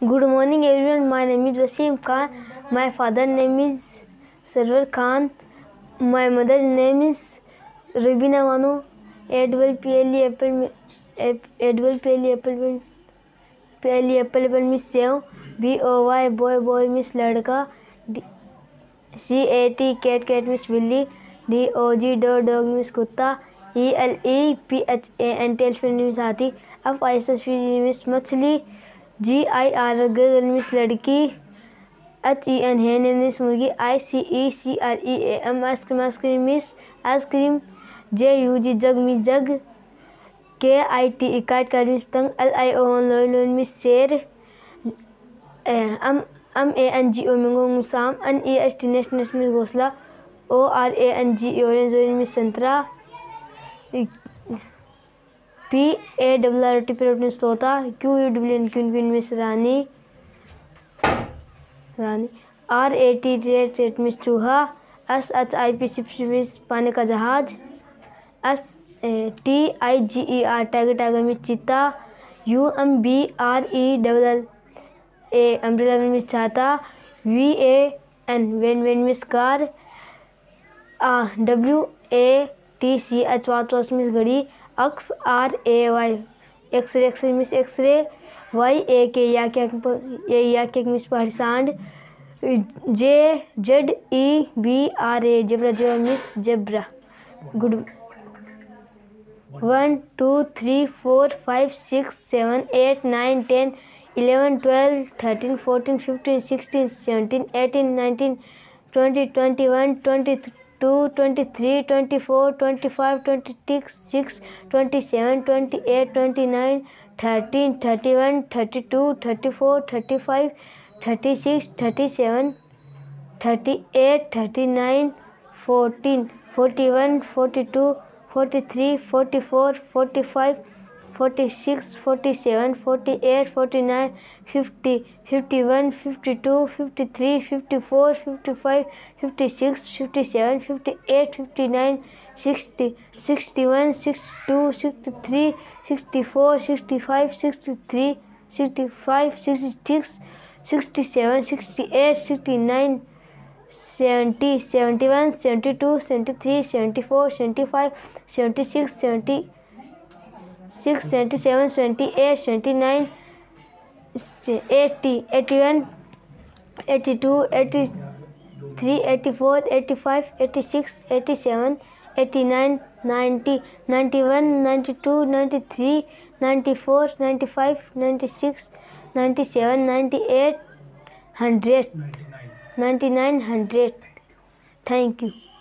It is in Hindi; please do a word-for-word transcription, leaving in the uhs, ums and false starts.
Good morning everyone. My name is Wasim Khan. My father's name is Sarwar Khan. My mother's name is Rubina Manu. Edwell Peli Apple Edwell Peli Apple Peli Apple Apple Miss Sev. B O Y Boy Boy Miss Ladka. C A T Cat Cat Miss Billy. D O G Dog Dog Miss Kutta. E L E P H A N T Miss Hathi. F I S S Miss Machli. G I R girl means लड़की. H E N hen means मुर्गी. I C E C R E A M ice cream ice cream means ice cream. J U G jug means jug. K I T E काट काट मिस पतंग. L I O N lion lion means शेर. M M A N G O mango मुसाम. N E S T nest nest means घोंसला. O R A N G E orange orange means संतरा. P A W R T parrot means तोता. Q U W N queen queen means रानी रानी. R A T rat rat means चूहा. S H I P ship means पानी का जहाज. S T I G E R tiger tiger means चीता. U M B R E double A umbrella means छाता. V A N van van means कार. W A T C H watch watch means घड़ी. X R A Y x ray x ray means x ray. Y A K या क्या या क्या मिस पहाड़ी सांड. J Z E B R A zebra zebra means zebra. Good. One two three four five six seven eight nine ten eleven twelve thirteen fourteen fifteen sixteen seventeen eighteen nineteen twenty twenty one twenty two twenty three twenty four twenty five twenty six twenty seven twenty eight twenty nine thirteen thirty one thirty two thirty four thirty five thirty six thirty seven thirty eight thirty nine fourteen forty one forty two forty three forty four forty five forty six forty seven forty eight forty nine fifty fifty one fifty two fifty three fifty four fifty five fifty six fifty seven fifty eight fifty nine sixty sixty one sixty two sixty three sixty four sixty five sixty three sixty five sixty six sixty seven sixty eight sixty nine seventy seventy one seventy two seventy three seventy four seventy five seventy six seventy six seventy seven seventy eight seventy nine eighty eighty one eighty two eighty three eighty four eighty five eighty six eighty seven eighty nine ninety ninety one ninety two ninety three ninety four ninety five ninety six ninety seven ninety eight hundred ninety nine hundred. Thank you.